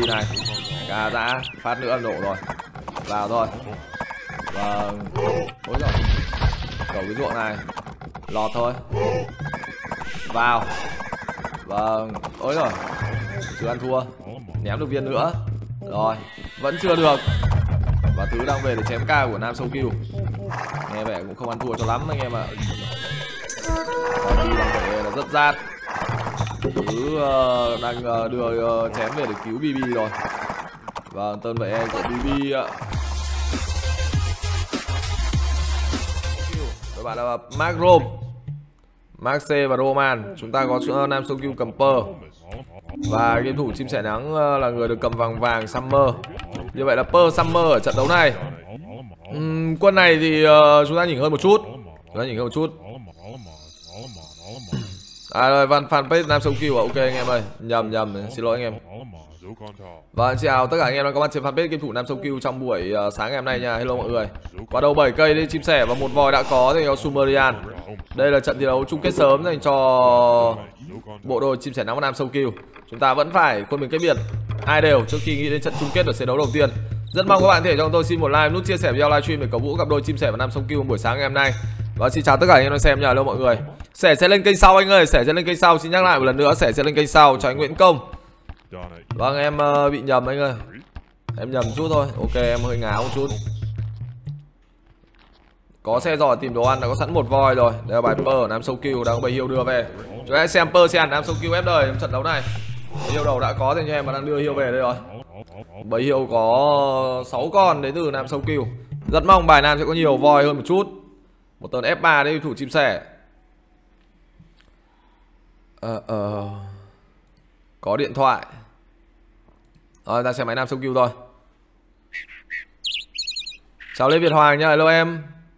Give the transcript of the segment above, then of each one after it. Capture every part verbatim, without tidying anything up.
bê này. Gà dã, phát nữa nổ rồi. Vào thôi. Vâng. Ôi giời. Cầu cái ruộng này. Lọt thôi. Vào. Vâng. Ôi rồi. Chưa ăn thua. Ném được viên nữa. Rồi. Vẫn chưa được. Và Tứ đang về để chém ca của Nam Sâu Kiêu. Nghe vẻ cũng không ăn thua cho lắm anh em ạ. Đang vẻ là rất rát. Tứ uh, đang uh, đưa uh, chém về để cứu bê bê rồi. Và tên vệ của bê bê ạ. Các bạn là Mark Rome, Mark C và Roman. Chúng ta có Nam Sâu Kiêu cầm Pearl. Và game thủ chim sẻ nắng là người được cầm vàng vàng Summer. Như vậy là Pearl Summer ở trận đấu này. uhm, Quân này thì uh, chúng ta nhỉnh hơn một chút. Chúng ta nhỉnh hơn một chút. À rồi, văn fanpage Nam Sâu Kiêu à? Ok anh em ơi, nhầm nhầm, xin lỗi anh em. Và chào tất cả anh em đang có mặt trên fanpage game thủ Nam Sâu Kiêu trong buổi uh, sáng ngày hôm nay nha. Hello mọi người. Qua đầu bảy cây đi chim sẻ và một voi đã có thì cho Sumerian. Đây là trận thi đấu chung kết sớm dành cho bộ đôi chim sẻ nắng và Nam Sâu Kiêu. Chúng ta vẫn phải quân mình cách biệt hai đều trước khi nghĩ đến trận chung kết ở trận đấu đầu tiên. Rất mong các bạn có thể cho tôi xin một like, nút chia sẻ video livestream để cổ vũ cặp đôi chim sẻ và Nam Sâu Kiêu buổi sáng ngày hôm nay. Và xin chào tất cả anh em đang xem nha. Hello mọi người. Sẻ sẽ lên kênh sau anh ơi, Sẻ sẽ lên kênh sau. Xin nhắc lại một lần nữa, Sẻ sẽ lên kênh sau cho anh Nguyễn Công. Vâng, em uh, bị nhầm anh ơi. Em nhầm chút thôi. Ok, em hơi ngáo một chút. Có xe giỏ tìm đồ ăn, đã có sẵn một voi rồi. Đây là bài Pearl ở Nam Sâu Kiêu đang bày hiêu đưa về. Chúng ta xem Pearl xem Nam Sâu Kiêu ép đời trong trận đấu này. Hiêu đầu đã có thì anh em mà đang đưa hiêu về đây rồi. Bầy hiêu có sáu con đến từ Nam Sâu Kiêu. Rất mong bài Nam sẽ có nhiều voi hơn một chút. Một tơn ép ba đây thủ chim sẻ. Ờ ờ Có điện thoại. Rồi ta xem máy Nam Sâu Kiêu thôi. Chào Lê Việt Hoàng nha, hello em.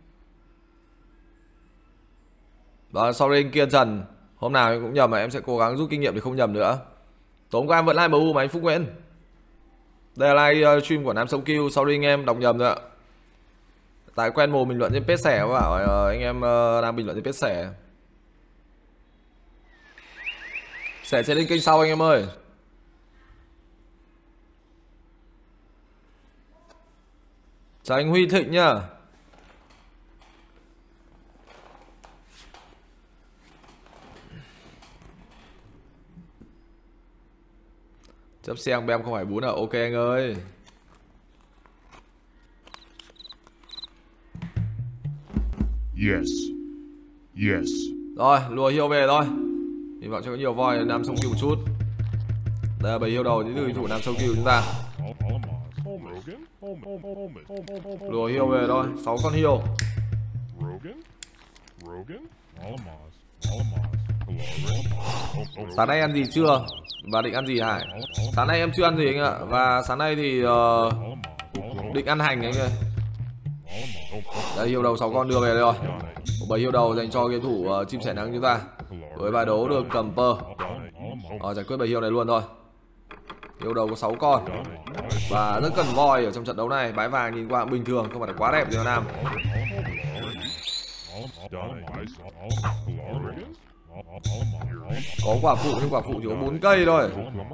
Đó, sorry anh Kiên Trần. Hôm nào em cũng nhầm mà em sẽ cố gắng rút kinh nghiệm để không nhầm nữa. Tối hôm qua em vẫn like em u mà anh Phúc Nguyễn. Đây là live stream của Nam Sâu Kiêu, sorry anh em đọc nhầm rồi ạ. Tại quen mồm bình luận trên page sẻ, bảo anh em đang bình luận trên page sẻ. Sẻ sẽ lên kênh sau anh em ơi. Chào anh Huy Thịnh nhá. Chấp xe bem không phải bún à? Ok anh ơi. Yes. Yes. Rồi, lùa hiêu về thôi. Hy vọng cho có nhiều voi Nam Sâu Kiêu một chút. Đây là bầy hiêu đầu đến từ thủ Nam Sâu Kiêu chúng ta. Lùa hiêu về thôi, sáu con hiêu. Sáng nay ăn gì chưa? Và định ăn gì Hải? Sáng nay em chưa ăn gì anh ạ. Và sáng nay thì uh, định ăn hành anh ơi. Đây hiêu đầu sáu con đưa về đây rồi. Một bầy hiêu đầu dành cho game thủ uh, chim sẻ nắng chúng ta. Với bài đấu được cầm Pearl. Rồi giải quyết bầy hiêu này luôn thôi. Hiêu đầu có sáu con. Và rất cần voi ở trong trận đấu này. Bái vàng nhìn qua bình thường, không phải là quá đẹp như Nam. Có quả phụ nhưng quả phụ chỉ có bốn cây thôi.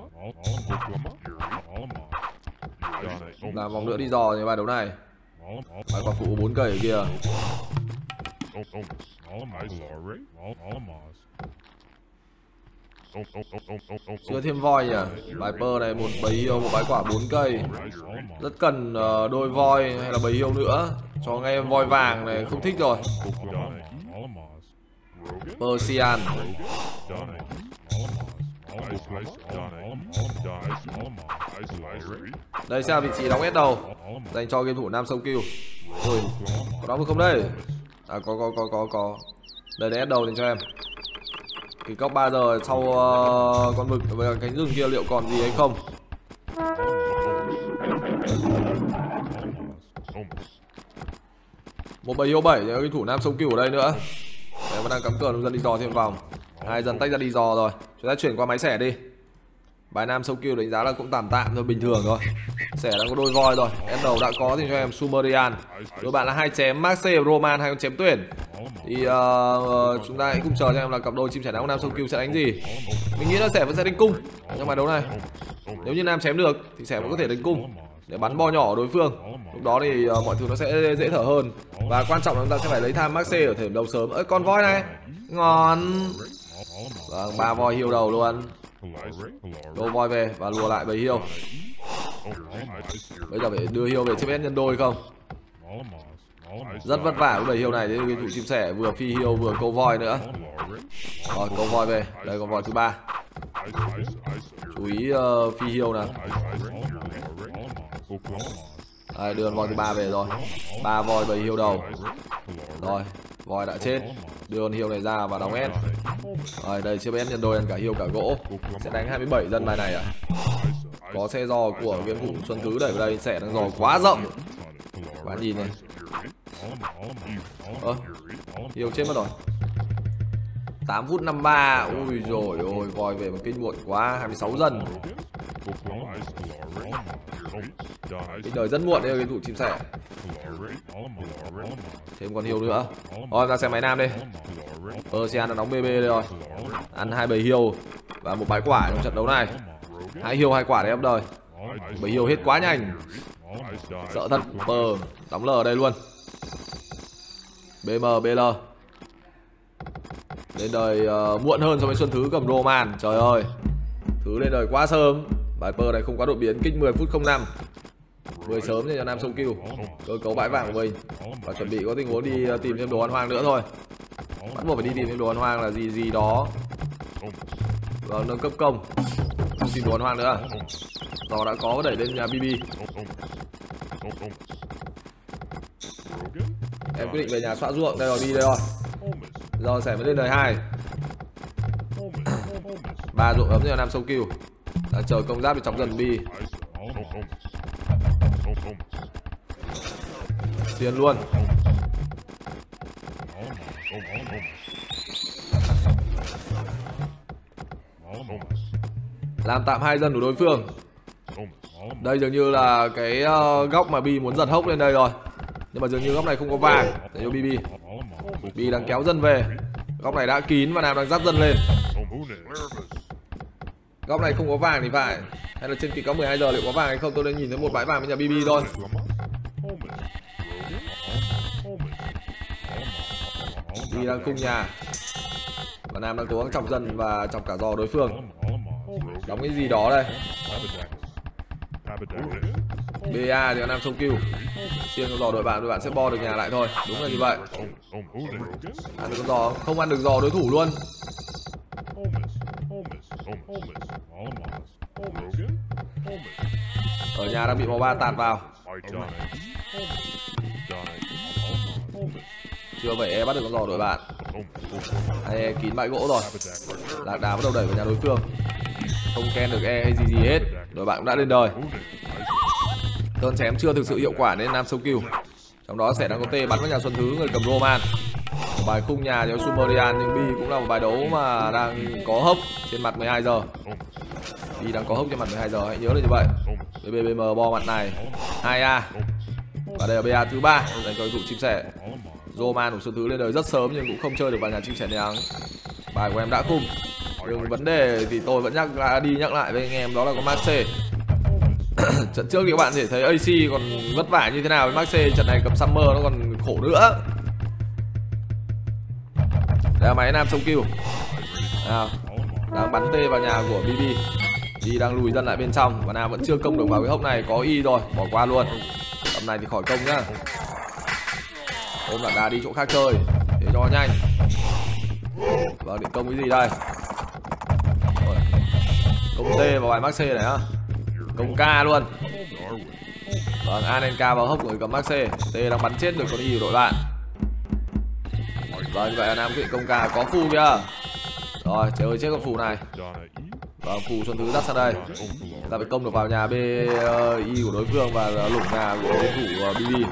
Làm vòng nữa đi dò thì bài đấu này. Bài quả phụ bốn cây ở kia. Chưa thêm voi nhỉ. Bài Pearl này một bầy hiêu, một bãi quả bốn cây. Rất cần uh, đôi voi hay là bầy hiêu nữa. Cho ngay voi vàng này không thích rồi. Persian. Đây sẽ là vị trí đóng S đầu dành cho game thủ Nam Sâu Kiêu. Ui, có đóng được không đây? À có có có có có. Đây là S đầu dành cho em. Kỳ cốc ba giờ sau uh, con mực với cánh rừng kia liệu còn gì hay không? Một bầy hiêu bảy game thủ Nam Sâu Kiêu ở đây nữa. Đấy, vẫn đang cắm cờ nông dân đi dò thêm vòng. Hai dân tách ra đi dò rồi. Chúng ta chuyển qua máy xẻ đi. Bài Nam Sâu Kill đánh giá là cũng tạm tạm thôi, bình thường thôi. Sẻ đang có đôi voi rồi. Em đầu đã có thì cho em Sumerian. Đôi bạn là hai chém Maxe và Roman, hai con chém tuyển. Thì uh, chúng ta hãy cùng chờ cho em là cặp đôi chim sẻ nắng Nam Sâu Kill sẽ đánh gì. Mình nghĩ là sẻ vẫn sẽ đánh cung trong bài đấu này. Nếu như Nam chém được thì sẻ vẫn có thể đánh cung để bắn bo nhỏ ở đối phương. Lúc đó thì uh, mọi thứ nó sẽ dễ thở hơn. Và quan trọng là chúng ta sẽ phải lấy tham Maxe ở thời điểm đầu sớm. Ơi con voi này ngon. Vâng, ba voi hiêu đầu luôn. Đô voi về và lùa lại bầy hiêu. Bây giờ phải đưa hiêu về chip S nhân đôi không? Rất vất vả với bầy hiêu này. Đấy, cái thủ chim sẻ vừa phi hiêu vừa câu voi nữa. Rồi câu voi về. Đây con voi thứ ba. Chú ý uh, phi hiêu nào. Đây, đưa con voi thứ ba về rồi. Ba voi bầy hiêu đầu. Rồi voi đã chết. Đưa con hiêu này ra và đóng S. Rồi đây chip S nhân đôi ăn cả hiêu cả gỗ. Sẽ đánh hai mươi bảy dân bài này à. Có xe giò của game thủ Xuân Thứ đẩy vào đây. Sẻ đang giò quá rộng. Các bạn nhìn này. Ơ hiêu chết mất rồi. Tám phút năm mươi ba. Ui rồi ôi, voi về một kinh muộn quá. Hai mươi sáu dân. Cái đời rất muộn đây, cái thủ chim sẻ. Thêm con hiêu nữa. Rồi ra xem máy Nam đi. Ocean đã đóng bê bê đây rồi. Ăn hai bầy hiêu và một bãi quả trong trận đấu này. Hai hiêu hai quả đấy em đời. Bầy hiêu hết quá nhanh. Sợ thật. Pờ đóng L ở đây luôn. bê em bê lờ lên đời uh, muộn hơn so với Xuân Thứ cầm Roman. Trời ơi, Thứ lên đời quá sớm. Bài Pờ này không có đột biến, kích mười phút không năm. mười sớm cho Nam Sâu Kill. Cơ cấu bãi vàng của mình. Và chuẩn bị có tình huống đi tìm thêm đồ ăn hoang nữa thôi. Bắt buộc phải đi tìm thêm đồ ăn hoang là gì gì đó. Và nâng cấp công. Không tìm đồ ăn hoang nữa. Giò đã có đẩy lên nhà bê bê. Em quyết định về nhà xóa ruộng. Đây rồi, đi đây rồi. Giờ sẽ mới lên đời hai. Ba ruộng ấm cho Nam Sâu Kill. Đang chờ công giáp để chọc dần bi. Xiên luôn. Làm tạm hai dân của đối phương. Đây dường như là cái uh, góc mà Bi muốn giật hốc lên đây rồi. Nhưng mà dường như góc này không có vàng để cho bê bê. Bi đang kéo dân về. Góc này đã kín và Nam đang dắt dân lên. Góc này không có vàng thì phải. Hay là trên kịch có mười hai giờ liệu có vàng hay không? Tôi đang nhìn thấy một bãi vàng bên nhà bê bê thôi. Bi đang cung nhà. Và Nam đang cố gắng chọc dân và chọc cả giò đối phương. Đóng cái gì đó đây. bê a thì có Nam Sâu Kill. Xiên con giò đội bạn, đội bạn sẽ bo được nhà lại thôi. Đúng là như vậy. Ăn được con giò, không ăn được giò đối thủ luôn. Ở nhà đang bị màu ba tạt vào. Chưa vậy e bắt được con giò đội bạn. Hai e kín bãi gỗ rồi. Lạc đá bắt đầu đẩy vào nhà đối phương. Không ken được e hay gì gì hết. Đội bạn cũng đã lên đời. Đơn chém chưa thực sự hiệu quả nên Nam Sâu Kill. Trong đó sẽ đang có T bắn vào nhà Xuân Thứ, người cầm Roman. Một bài khung nhà cho Sumerian, nhưng Bi cũng là một bài đấu mà đang có hốc trên mặt mười hai giờ. Bi đang có hốc trên mặt mười hai giờ, hãy nhớ là như vậy. bê bê bê em bo mặt này hai a. Và đây là bê a thứ ba dành cho thủ chim sẻ. Roman của Xuân Thứ lên đời rất sớm nhưng cũng không chơi được vào nhà chim sẻ nắng. Bài của em đã khung. Nhưng vấn đề thì tôi vẫn nhắc đi nhắc lại với anh em, đó là có Maxe. Trận trước thì các bạn có thể thấy a xê còn vất vả như thế nào với Maxe, trận này cầm Summer nó còn khổ nữa. Đây là máy Nam Sâu Kill. Nào, đang bắn tê vào nhà của bê bê. Đi đang lùi dân lại bên trong và Nam vẫn chưa công được vào cái hốc này, có y rồi, bỏ qua luôn. Tầm này thì khỏi công nhá. Ôm đạn đá đi chỗ khác chơi để cho nhanh. Vâng, định công cái gì đây? Rồi. Công T vào bài Maxe này á. Công K luôn. Vâng, Anenka vào hốc rồi cầm Maxe. T đang bắn chết được con y của đội bạn. Vâng, như vậy là Nam quyết định công K có phù kìa. Rồi, trời ơi chết con phù này. Vâng, phù Xuân Thứ dắt sang đây. Ta phải công được vào nhà B I của đối phương và lủng nhà của đối thủ bê bê.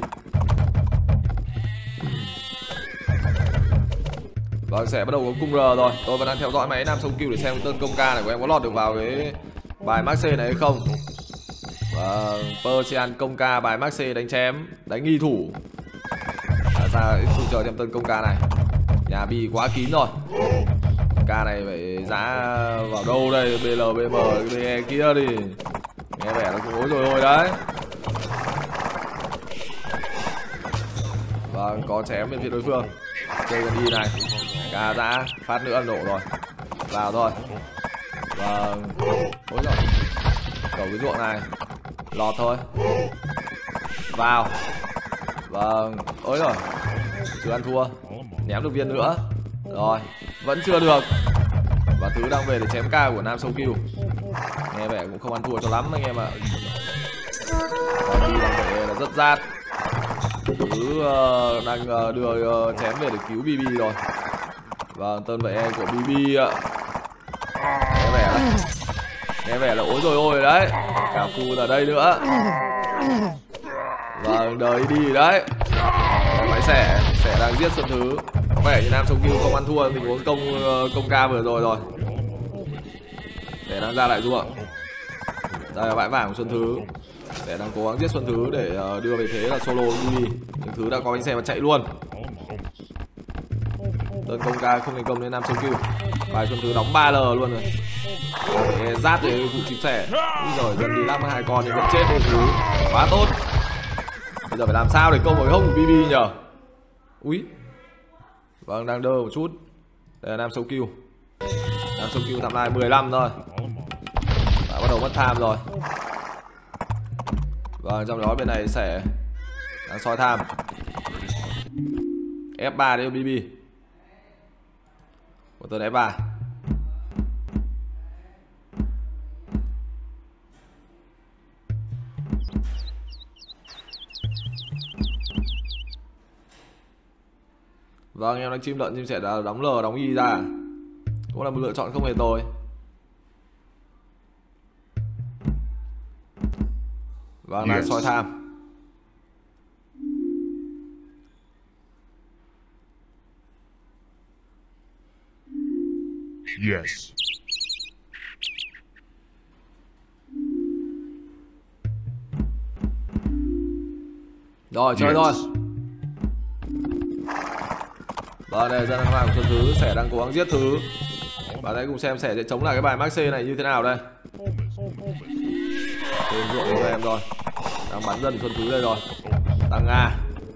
Vâng, sẽ bắt đầu có cung R rồi. Tôi vẫn đang theo dõi máy Nam Sâu Kill để xem tên công K này của em có lọt được vào cái bài Maxi này hay không. Vâng, Persian công ca bài Maxi đánh chém, đánh nghi thủ. Đã ra không chờ thêm tấn công ca này. Nhà Bi quá kín rồi. Ca này phải giá vào đâu đây, bê lờ, bê em, bê e kia đi. Nghe vẻ nó cũng ối rồi ôi đấy. Vâng, có chém bên phía đối phương. Chơi gần đi này. Ca dã, phát nữa nổ rồi. Vào thôi. Vâng. Ôi rồi. Cầu cái ruộng này. Lọt thôi. Vào. Vâng. Ôi rồi. Chưa ăn thua. Ném được viên nữa. Rồi. Vẫn chưa được. Và Thứ đang về để chém ca của Nam Sâu Kill. Nghe vẻ cũng không ăn thua cho lắm anh em ạ. Đi đang về là rất rát. Thứ uh, đang uh, đưa uh, chém về để cứu bê bê rồi. Vâng, tên vệ của bê bê ạ. Nghe vẻ là Nghe vẻ là ối rồi ôi đấy. Cả phu ở đây nữa. Vâng, đời đi đấy. Máy xẻ, xẻ đang giết Xuân Thứ. Có vẻ như Nam Sông Kill không ăn thua tình huống công công ca vừa rồi rồi. Xẻ đang ra lại ruộng. Đây là bãi vàng của Xuân Thứ. Xẻ đang cố gắng giết Xuân Thứ để đưa về thế là solo đi. Nhưng Thứ đã có bánh xe và chạy luôn. Tấn công ca không thành công đến Nam Sông Kill. Bài Xuân Thứ đóng ba lờ luôn rồi. Để rát để vụ chìm xẻ. Rồi dần đi lắm hai con nhưng vẫn chết được Thứ. Quá tốt. Bây giờ phải làm sao để câu một cái hông của bê bê nhờ. Úi. Vâng, đang đơ một chút. Đây là Nam Sông Kill. Nam Sông Kill tạm lại mười lăm thôi. Đã bắt đầu mất tham rồi. Vâng, trong đó bên này sẽ đang soi tham. ép ba đấy bê bê. Một tên ép ba. Vâng, em đang chim lợn chim sẻ đã đóng L đóng Y ra. Cũng là một lựa chọn không hề tồi. Vâng, đang soi tham. Yes. Rồi, chơi Yes. thôi. Vâng, đây là dân hoàng của Xuân Thứ. Sẻ đang cố gắng giết Thứ. Bạn hãy cùng xem Sẻ sẽ chống lại cái bài Maxi này như thế nào đây. Tên ruộng cho em rồi. Đang bắn dần Xuân Thứ đây rồi. Tăng Nga.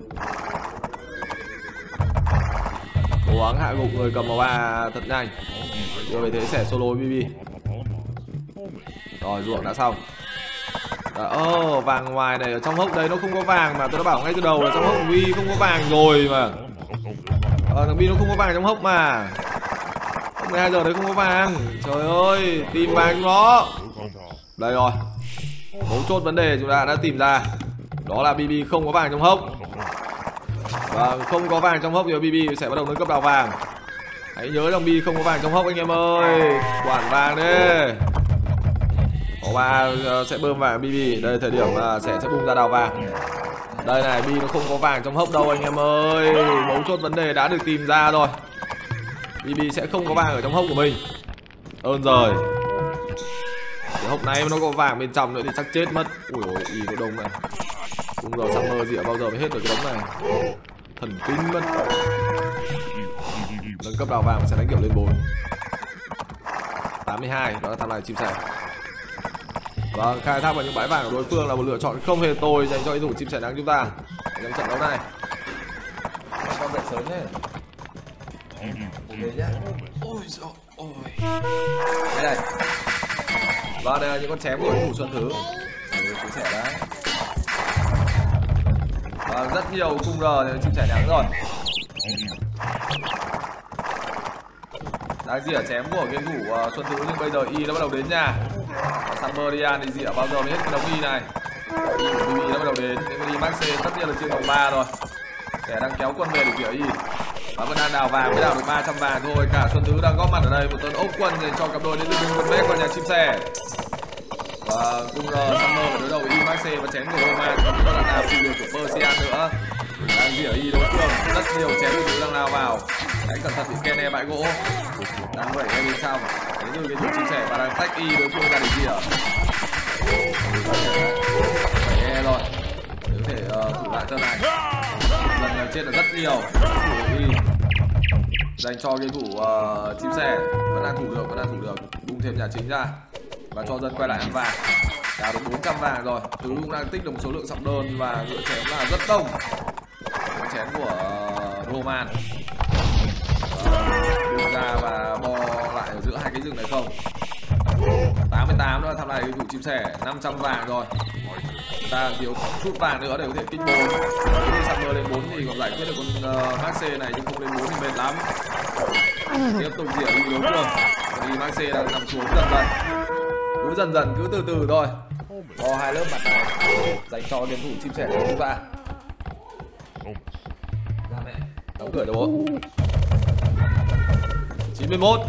Cố gắng hạ gục người cầm màu ba thật nhanh. Đưa về thế Sẻ solo bê bê. Rồi, ruộng đã xong. Ơ, oh, vàng ngoài này ở trong hốc đây nó không có vàng mà tôi đã bảo ngay từ đầu là trong hốc Vi không có vàng rồi mà. Ờ, thằng Bi nó không có vàng trong hốc mà. mười hai giờ đấy không có vàng. Trời ơi, tìm vàng cho nó. Đây rồi. Mấu chốt vấn đề chúng ta đã tìm ra. Đó là bê bê không có vàng trong hốc. Và không có vàng trong hốc thì bê bê sẽ bắt đầu nâng cấp đào vàng. Hãy nhớ rằng Bi không có vàng trong hốc anh em ơi. Quản vàng đi. Có ba sẽ bơm vàng bê bê. Đây là thời điểm mà sẽ sẽ bung ra đào vàng. Đây này, Bi nó không có vàng trong hốc đâu anh em ơi. Mấu chốt vấn đề đã được tìm ra rồi. bê bê sẽ không có vàng ở trong hốc của mình. Ơn rồi. Cái hốc này nó có vàng bên trong nữa thì chắc chết mất. Ui ôi, ý có đông này. Cũng giờ Summer gì ở bao giờ mới hết được cái đống này. Thần kinh mất. Nâng cấp đào vàng sẽ đánh kiểu lên bốn. tám mươi hai, đó là tham lại chim sẻ. Vâng, khai thác vào những bãi vàng của đối phương là một lựa chọn không hề tồi dành cho đối thủ chim sẻ đáng chúng ta trong trận đấu này. Con dậy sớm thế. Ok nhá. Ôi giời ôi. Đây này. Vâng, đây là những con chém của đối thủ Xuân Thứ. Chim sẻ đấy. Vâng, rất nhiều cung R thì chim sẻ đáng rồi. Đang dỉa chém của game thủ uh, Xuân Thứ nhưng bây giờ Y đã bắt đầu đến nha. Sumerian thì dỉa bao giờ mới hết cái đống Y này. Y của bê bê đã bắt đầu đến. Nhưng Y Maxi tất nhiên là trên vòng ba rồi. Kẻ đang kéo quân về để dỉa Y. Và vẫn đang đào vàng mới đào được ba trăm vàng thôi. Cả Xuân Thứ đang góp mặt ở đây. Một tuần ốp quân dành cho cặp đôi đến từ đường Vết qua nhà chim sẻ. Và cung R Summer phải đối đầu với Y Maxi và chém của Roman. Còn đó là nào phù được của Persian nữa. Đang rỉa y đối phương, rất nhiều chém từ từ đang lao vào. Hãy cẩn thận bị Kene bãi gỗ. Đang đẩy ngay bên trong. Đến từ cái thủ chia sẻ và đang tách y đối phương ra để rỉa. Phải nghe rồi. Để có thể uh, thủ lại trận này. Lần này chết là rất nhiều. Thủ y dành cho cái thủ uh, chim sẻ vẫn đang thủ được, vẫn đang thủ được. Bung thêm nhà chính ra và cho dân quay lại ăn vàng. Đào được bốn trăm vàng rồi. Tứ cũng đang tích được một số lượng sọc đơn và ngựa chém là rất đông. Ngựa chém của uh, Roman bung ra và bo lại ở giữa hai cái rừng này không. Tám mươi tám nữa, thằng này thủ chim sẻ năm trăm vàng rồi. Ta thiếu chút vàng nữa để có thể kích bốn. Nếu Summer lên bốn thì còn giải quyết được con uh, Maxe này, nhưng không lên bốn thì mệt lắm. Tiếp tục rỉa đi đối phương. Thì Maxe đang nằm xuống dần dần. Cứ dần dần, cứ từ từ thôi. Bo hai lớp mặt này dành cho game thủ chim sẻ của chúng ta. Ra mẹ, đóng cửa rồi bố. chín mươi mốt.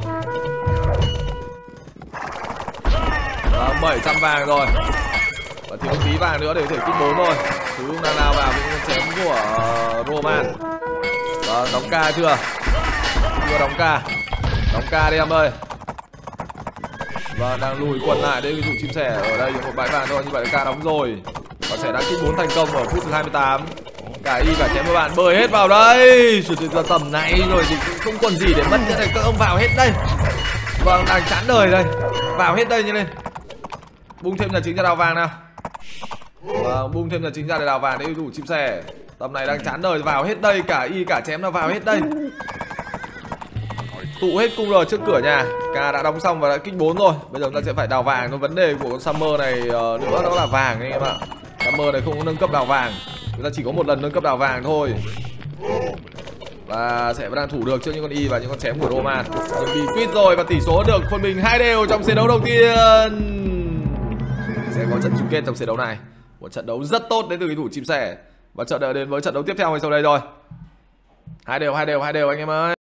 bảy trăm vàng rồi. Và thiếu tí vàng nữa để có thể kích bốn thôi. Thứ cũng đang lao vào những con chém của uh, Roman. Và đóng ca chưa? Chưa đóng ca. Đóng ca đi em ơi. Và đang lùi quần lại. Đây ví dụ chim sẻ ở đây một bãi vàng thôi, như vậy ca đóng rồi. Và sẽ đã kích bốn thành công ở phút thứ hai mươi tám. Cả y cả chém các bạn bơi hết vào đây. Tầm này rồi thì cũng không còn gì để mất nữa này, các ông vào hết đây. Vâng, đang chán đời đây. Vào hết đây như lên. Bung thêm nhà chính ra đào vàng nào. Vâng, bung thêm nhà chính ra để đào vàng. Đấy đủ chim sẻ. Tầm này đang chán đời, vào hết đây. Cả y cả chém nó vào hết đây. Tụ hết cung rồi trước cửa nhà. Ca đã đóng xong và đã kích bốn rồi. Bây giờ chúng ta sẽ phải đào vàng. Nó vấn đề của con Summer này uh, nữa đó là vàng anh em ạ. Summer này không có nâng cấp đào vàng. Chúng ta chỉ có một lần nâng cấp đào vàng thôi. Và sẽ vẫn đang thủ được trước những con y và những con chém của Roman. Nhưng bị quýt rồi và tỷ số được Khôn Bình hai đều trong trận đấu đầu tiên. Sẽ có trận chung kết trong trận đấu này. Một trận đấu rất tốt đến từ cái thủ chim sẻ. Và chờ đợi đến với trận đấu tiếp theo ngay sau đây rồi. Hai đều, hai đều, hai đều anh em ơi.